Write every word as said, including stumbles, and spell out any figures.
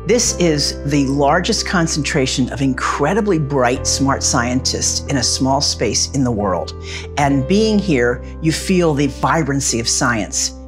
This is the largest concentration of incredibly bright, smart scientists in a small space in the world. And being here, you feel the vibrancy of science.